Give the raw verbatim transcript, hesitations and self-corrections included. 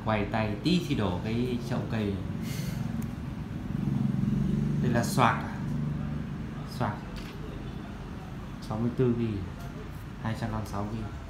quay tay tí thì đổ cái chậu cây. Đây là xoạc à? Xoạc sáu mươi tư gi bi, hai trăm năm mươi sáu gi bi.